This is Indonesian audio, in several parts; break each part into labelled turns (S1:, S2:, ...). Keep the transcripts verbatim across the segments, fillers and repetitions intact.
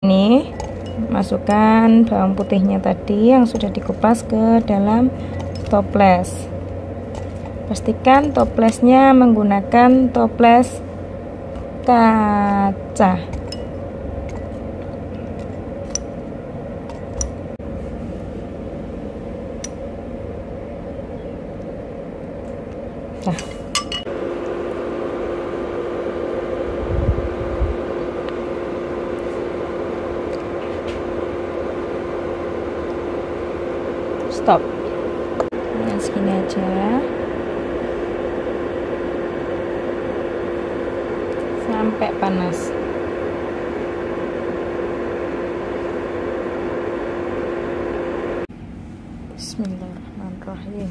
S1: Ini masukkan bawang putihnya tadi yang sudah dikupas ke dalam toples. Pastikan toplesnya menggunakan toples kaca. Nah, stop. Nah, segini aja sampai panas. Bismillahirrahmanirrahim.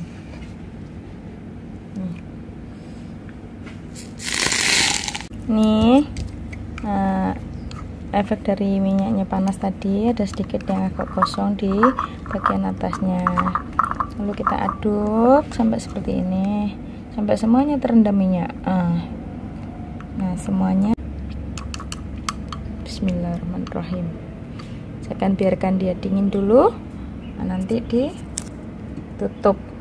S1: Nih, nih nah, efek dari minyaknya panas tadi, ada sedikit yang agak kosong di bagian atasnya. Lalu kita aduk sampai seperti ini, sampai semuanya terendam minyak. Nah, semuanya. Bismillahirrahmanirrahim. Saya akan biarkan dia dingin dulu. Nah, nanti ditutup.